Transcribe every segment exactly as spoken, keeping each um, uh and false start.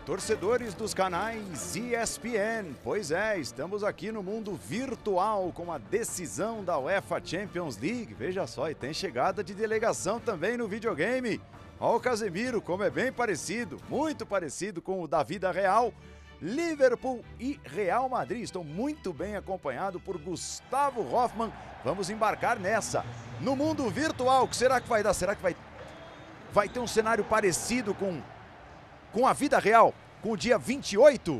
Torcedores dos canais E S P N, pois é, estamos aqui no mundo virtual com a decisão da UEFA Champions League. Veja só, e tem chegada de delegação também no videogame. Olha o Casemiro, como é bem parecido, muito parecido com o da vida real. Liverpool e Real Madrid, estou muito bem acompanhado por Gustavo Hoffmann. Vamos embarcar nessa, no mundo virtual. O que será que vai dar? Será que vai, vai ter um cenário parecido com... com a vida real, com o dia vinte e oito.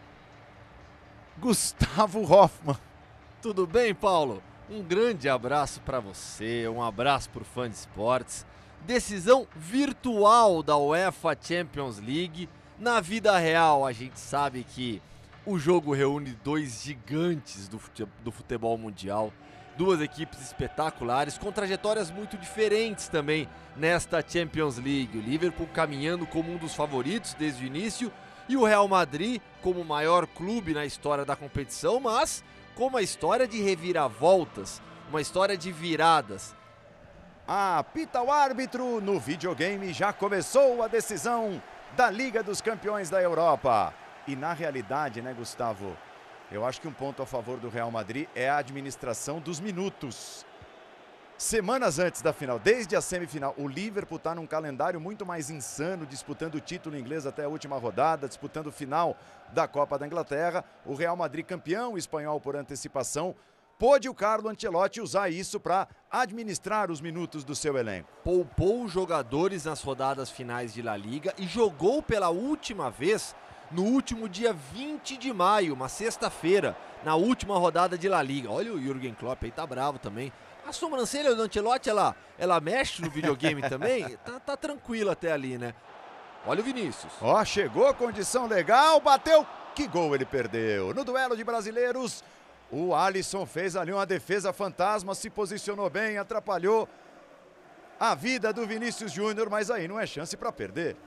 Gustavo Hoffmann. Tudo bem, Paulo? Um grande abraço para você, um abraço por fã de esportes. Decisão virtual da UEFA Champions League. Na vida real, a gente sabe que o jogo reúne dois gigantes do futebol mundial. Duas equipes espetaculares, com trajetórias muito diferentes também nesta Champions League. O Liverpool caminhando como um dos favoritos desde o início e o Real Madrid como o maior clube na história da competição, mas com uma história de reviravoltas, uma história de viradas. Apita o árbitro, no videogame já começou a decisão da Liga dos Campeões da Europa. E na realidade, né, Gustavo? Eu acho que um ponto a favor do Real Madrid é a administração dos minutos. Semanas antes da final, desde a semifinal, o Liverpool está num calendário muito mais insano, disputando o título inglês até a última rodada, disputando o final da Copa da Inglaterra. O Real Madrid, campeão espanhol por antecipação, pôde o Carlo Ancelotti usar isso para administrar os minutos do seu elenco. Poupou jogadores nas rodadas finais de La Liga e jogou pela última vez no último dia vinte de maio, uma sexta-feira, na última rodada de La Liga. Olha o Jürgen Klopp aí, tá bravo também. A sobrancelha do Ancelotti, ela, ela mexe no videogame também? Tá, tá tranquilo até ali, né? Olha o Vinícius. Ó, chegou, condição legal, bateu. Que gol ele perdeu. No duelo de brasileiros, o Alisson fez ali uma defesa fantasma, se posicionou bem, atrapalhou a vida do Vinícius Júnior, mas aí não é chance para perder.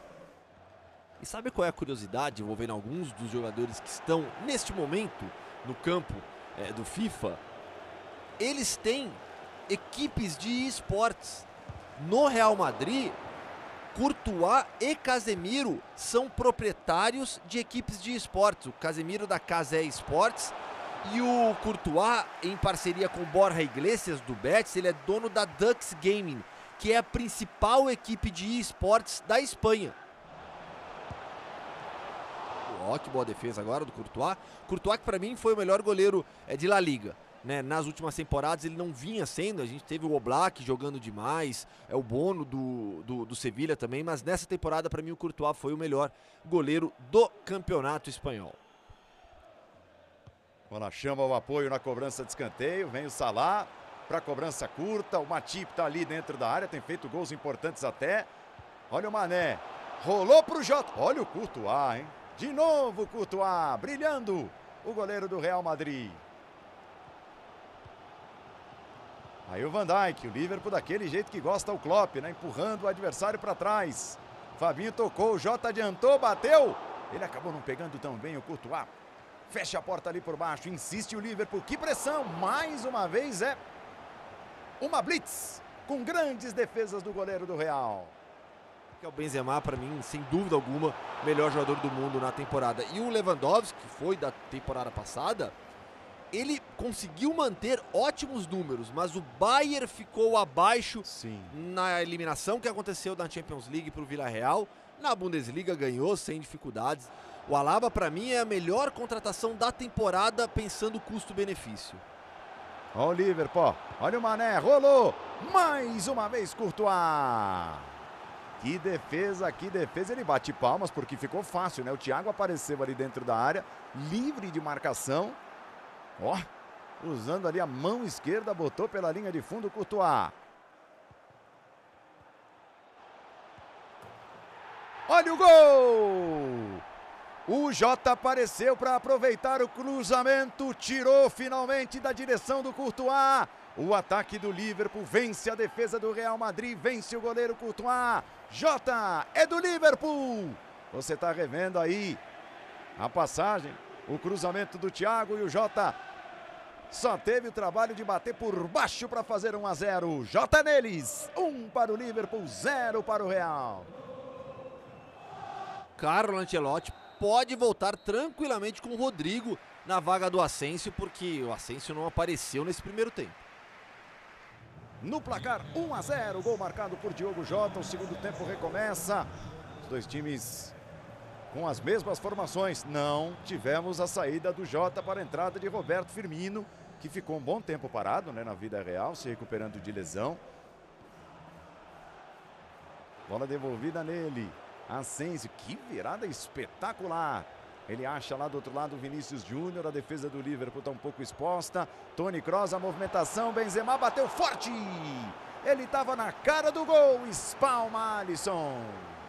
E sabe qual é a curiosidade envolvendo alguns dos jogadores que estão neste momento no campo é, do FIFA? Eles têm equipes de esportes. No Real Madrid, Courtois e Casemiro são proprietários de equipes de esportes. O Casemiro da Casé Esportes e o Courtois, em parceria com o Borja Iglesias do Betis, ele é dono da Dux Gaming, que é a principal equipe de esportes da Espanha. Ó, que boa defesa agora do Courtois. Courtois que para mim foi o melhor goleiro é, de La Liga. Né? Nas últimas temporadas ele não vinha sendo, a gente teve o Oblak jogando demais, é o Bono do, do, do Sevilha também, mas nessa temporada para mim o Courtois foi o melhor goleiro do campeonato espanhol. Bola chama o apoio na cobrança de escanteio, vem o Salah para cobrança curta, o Matip está ali dentro da área, tem feito gols importantes até. Olha o Mané, rolou para o Jota, olha o Courtois, hein? De novo o Courtois, brilhando o goleiro do Real Madrid. Aí o Van Dijk, o Liverpool daquele jeito que gosta o Klopp, né? Empurrando o adversário para trás. Fabinho tocou, o Jota adiantou, bateu. Ele acabou não pegando tão bem o Courtois. Fecha a porta ali por baixo, insiste o Liverpool. Que pressão, mais uma vez é uma blitz com grandes defesas do goleiro do Real. Que é o Benzema, para mim, sem dúvida alguma, melhor jogador do mundo na temporada. E o Lewandowski, que foi da temporada passada, ele conseguiu manter ótimos números, mas o Bayern ficou abaixo. Sim. Na eliminação que aconteceu da Champions League para o Villarreal. Na Bundesliga ganhou sem dificuldades. O Alaba, para mim, é a melhor contratação da temporada, pensando custo-benefício. Olha o Liverpool, olha o Mané, rolou. Mais uma vez Courtois. Que defesa, que defesa. Ele bate palmas porque ficou fácil, né? O Thiago apareceu ali dentro da área, livre de marcação. Ó, usando ali a mão esquerda, botou pela linha de fundo o Courtois. Olha o gol! O Jota apareceu para aproveitar o cruzamento, tirou finalmente da direção do Courtois. O ataque do Liverpool vence a defesa do Real Madrid, vence o goleiro Courtois. Jota é do Liverpool. Você está revendo aí a passagem, o cruzamento do Thiago e o Jota só teve o trabalho de bater por baixo para fazer um a zero. Jota neles, um para o Liverpool, zero para o Real. Carlo Ancelotti pode voltar tranquilamente com o Rodrigo na vaga do Asensio, porque o Asensio não apareceu nesse primeiro tempo. No placar um a zero, gol marcado por Diogo Jota, o segundo tempo recomeça. Os dois times com as mesmas formações. Não tivemos a saída do Jota para a entrada de Roberto Firmino, que ficou um bom tempo parado, né, na vida real, se recuperando de lesão. Bola devolvida nele. Asensio, que virada espetacular. Ele acha lá do outro lado o Vinícius Júnior, a defesa do Liverpool está um pouco exposta. Toni Kroos, a movimentação, Benzema bateu forte. Ele estava na cara do gol, espalma Alisson.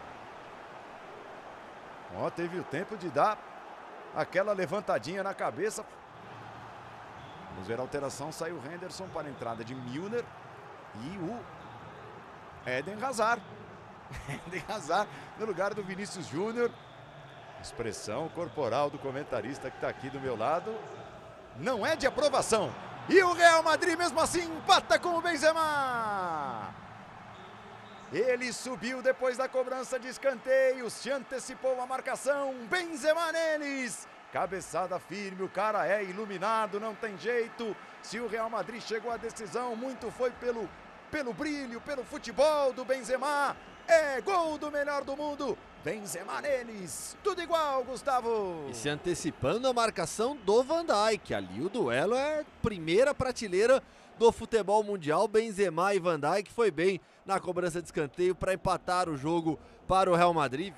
Ó, teve o tempo de dar aquela levantadinha na cabeça. Vamos ver a alteração, saiu o Henderson para a entrada de Milner e o Eden Hazard. Eden Hazard no lugar do Vinícius Júnior. Expressão corporal do comentarista que está aqui do meu lado não é de aprovação. E o Real Madrid mesmo assim empata com o Benzema. Ele subiu depois da cobrança de escanteio, se antecipou a marcação, Benzema neles. Cabeçada firme, o cara é iluminado, não tem jeito. Se o Real Madrid chegou à decisão, muito foi pelo, pelo brilho, pelo futebol do Benzema. É gol do melhor do mundo. Benzema neles, tudo igual, Gustavo. E se antecipando a marcação do Van Dijk, ali o duelo é primeira prateleira do futebol mundial. Benzema e Van Dijk foi bem na cobrança de escanteio para empatar o jogo para o Real Madrid.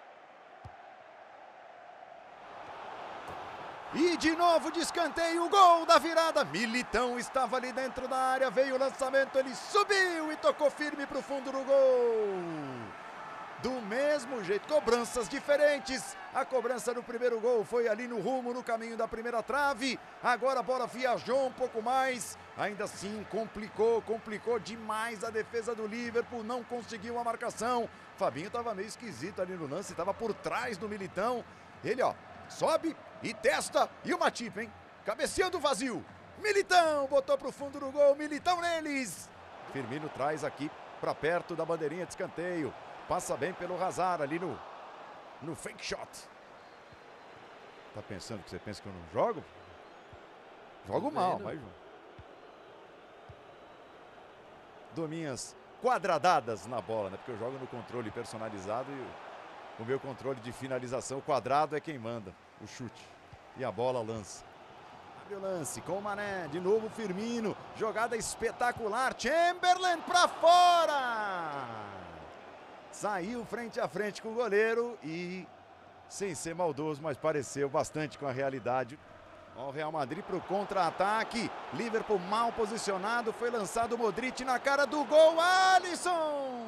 E de novo de escanteio, o gol da virada. Militão estava ali dentro da área, veio o lançamento, ele subiu e tocou firme para o fundo do gol. Do mesmo jeito, cobranças diferentes. A cobrança do primeiro gol foi ali no rumo, no caminho da primeira trave. Agora a bola viajou um pouco mais. Ainda assim, complicou, complicou demais a defesa do Liverpool. Não conseguiu a marcação. Fabinho estava meio esquisito ali no lance, estava por trás do Militão. Ele, ó, sobe e testa. E o Matip, hein? Cabeceando vazio. Militão botou para o fundo do gol. Militão neles. Firmino traz aqui para perto da bandeirinha de escanteio. Passa bem pelo Hazard ali no, no fake shot. Tá pensando que você pensa que eu não jogo? Jogo mal, vai, João. Dou minhas quadradadas na bola, né? Porque eu jogo no controle personalizado e o, o meu controle de finalização, o quadrado é quem manda, o chute. E a bola lança. Abre o lance com o Mané, de novo Firmino, jogada espetacular, Chamberlain pra fora! Saiu frente a frente com o goleiro e, sem ser maldoso, mas pareceu bastante com a realidade. O Real Madrid para o contra-ataque. Liverpool mal posicionado. Foi lançado o Modric na cara do gol. Alisson!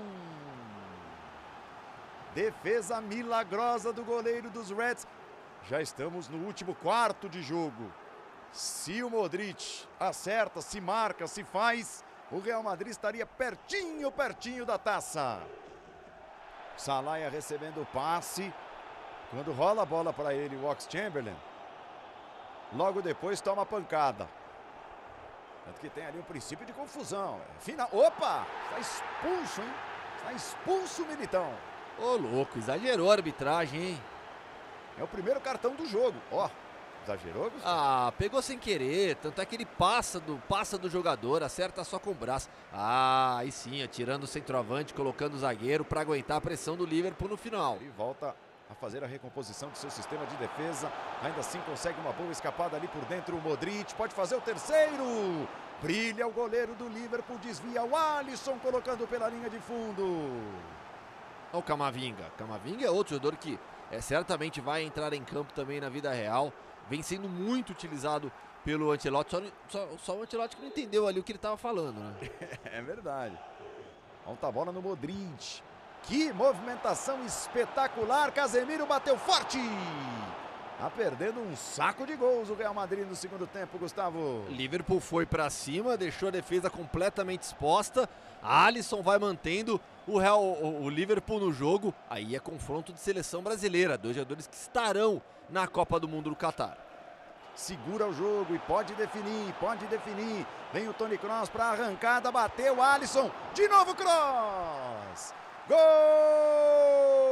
Defesa milagrosa do goleiro dos Reds. Já estamos no último quarto de jogo. Se o Modric acerta, se marca, se faz, o Real Madrid estaria pertinho, pertinho da taça. Salah recebendo o passe. Quando rola a bola para ele, o Oxlade-Chamberlain, logo depois toma a pancada. Tanto que tem ali um princípio de confusão. Final... Opa! Está expulso, hein? Está expulso o Militão. Ô, louco, exagerou a arbitragem, hein? É o primeiro cartão do jogo. Ó, exagerou, Gustavo? Ah, pegou sem querer. Tanto é que ele passa do, passa do jogador, acerta só com o braço. Ah, aí sim, tirando o centroavante, colocando o zagueiro para aguentar a pressão do Liverpool no final. E volta a fazer a recomposição do seu sistema de defesa. Ainda assim consegue uma boa escapada ali por dentro. O Modric pode fazer o terceiro. Brilha o goleiro do Liverpool, desvia o Alisson, colocando pela linha de fundo. Olha o Camavinga. Camavinga é outro jogador que é, certamente vai entrar em campo também na vida real. Vem sendo muito utilizado pelo Ancelotti. Só, só, só o Ancelotti que não entendeu ali o que ele estava falando, né? É verdade. Volta a bola no Modric. Que movimentação espetacular. Casemiro bateu forte. Tá perdendo um saco de gols o Real Madrid no segundo tempo, Gustavo. Liverpool foi para cima, deixou a defesa completamente exposta. Alisson vai mantendo o, Real, o, o Liverpool no jogo. Aí é confronto de seleção brasileira. Dois jogadores que estarão na Copa do Mundo do Catar. Segura o jogo e pode definir, pode definir. Vem o Toni Kroos para a arrancada, bateu Alisson. De novo Kroos. Gol!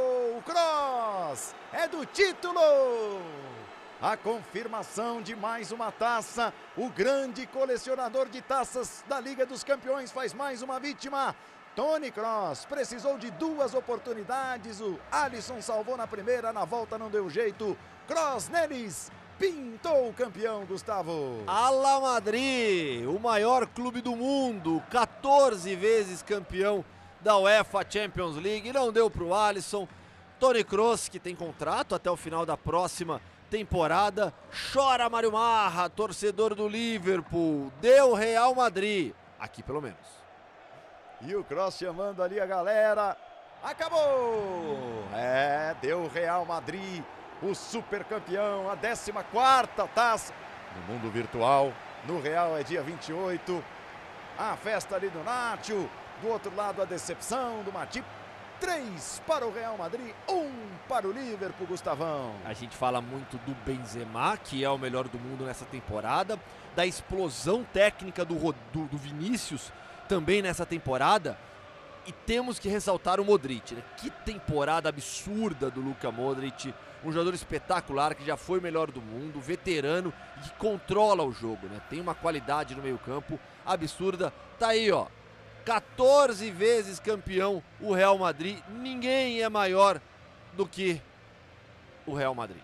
Kroos! É do título! A confirmação de mais uma taça. O grande colecionador de taças da Liga dos Campeões faz mais uma vítima. Toni Kroos precisou de duas oportunidades. O Alisson salvou na primeira, na volta não deu jeito. Kroos neles. Pintou o campeão, Gustavo. Ala Madrid, o maior clube do mundo, quatorze vezes campeão da UEFA Champions League. Não deu para o Alisson. Toni Kroos, que tem contrato até o final da próxima temporada. Chora Mário Marra, torcedor do Liverpool. Deu Real Madrid, aqui pelo menos. E o Kroos chamando ali a galera. Acabou! É, deu Real Madrid. O super campeão, a décima quarta taça no mundo virtual. No real é dia vinte e oito. A festa ali do Nacho. Do outro lado a decepção do Matip. Três para o Real Madrid, um para o Liverpool, Gustavão. A gente fala muito do Benzema, que é o melhor do mundo nessa temporada. Da explosão técnica do, do, do Vinícius também nessa temporada. E temos que ressaltar o Modric, né? Que temporada absurda do Luka Modric. Um jogador espetacular que já foi o melhor do mundo, veterano e que controla o jogo, né? Tem uma qualidade no meio-campo absurda. Tá aí, ó. quatorze vezes campeão o Real Madrid. Ninguém é maior do que o Real Madrid.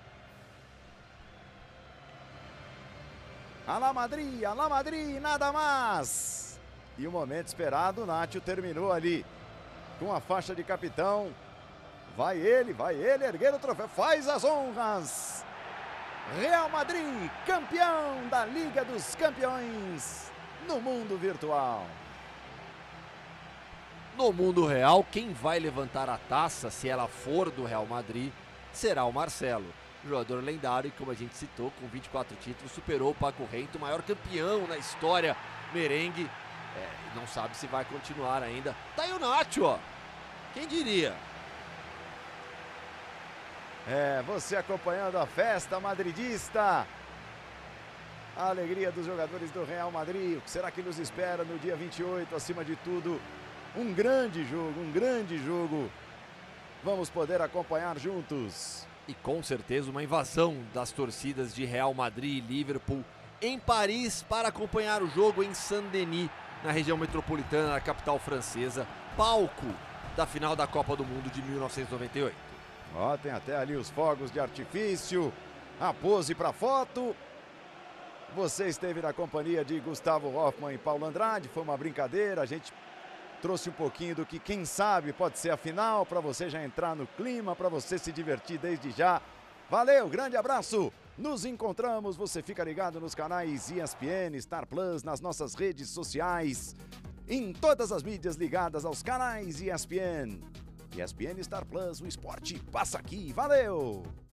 Alá Madrid, Alá Madrid, nada mais. E o momento esperado, o Nacho terminou ali com a faixa de capitão. Vai ele, vai ele erguer o troféu, faz as honras. Real Madrid, campeão da Liga dos Campeões no mundo virtual. No mundo real, quem vai levantar a taça, se ela for do Real Madrid, será o Marcelo. Jogador lendário e, como a gente citou, com vinte e quatro títulos, superou o Paco Rento, o maior campeão na história merengue. É, não sabe se vai continuar ainda. Tá aí o Nacho, ó. Quem diria? É, você acompanhando a festa madridista. A alegria dos jogadores do Real Madrid. O que será que nos espera no dia vinte e oito? Acima de tudo, um grande jogo, um grande jogo. Vamos poder acompanhar juntos. E com certeza uma invasão das torcidas de Real Madrid e Liverpool em Paris para acompanhar o jogo em Saint-Denis, na região metropolitana da capital francesa, palco da final da Copa do Mundo de mil novecentos e noventa e oito. Ó, tem até ali os fogos de artifício, a pose para foto. Você esteve na companhia de Gustavo Hoffmann e Paulo Andrade, foi uma brincadeira, a gente trouxe um pouquinho do que, quem sabe, pode ser a final, para você já entrar no clima, para você se divertir desde já. Valeu, grande abraço, nos encontramos, você fica ligado nos canais E S P N, Star Plus, nas nossas redes sociais, em todas as mídias ligadas aos canais E S P N. E S P N Star Plus, o esporte passa aqui, valeu!